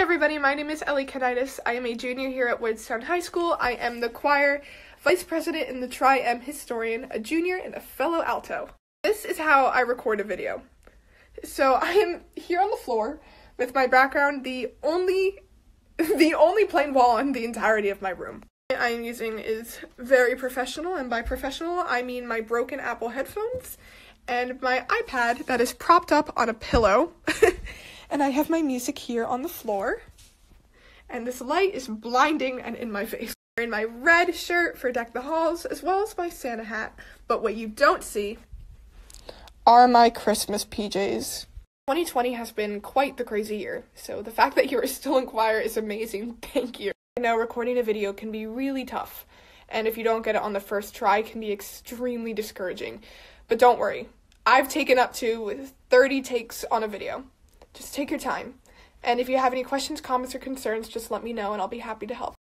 everybody, my name is Elli. I am a junior here at Woodstown High School. I am the choir vice president and the tri-M historian, a junior and a fellow alto. This is how I record a video. So I am here on the floor with my background, the only plain wall in the entirety of my room. What I am using is very professional, and by professional I mean my broken Apple headphones and my iPad that is propped up on a pillow. And I have my music here on the floor, and this light is blinding and in my face. I'm wearing my red shirt for Deck the Halls, as well as my Santa hat, but what you don't see are my Christmas PJs. 2020 has been quite the crazy year, so the fact that you are still in choir is amazing. Thank you. I know recording a video can be really tough, and if you don't get it on the first try, it can be extremely discouraging. But don't worry, I've taken up to 30 takes on a video. Just take your time. And if you have any questions, comments, or concerns, just let me know and I'll be happy to help.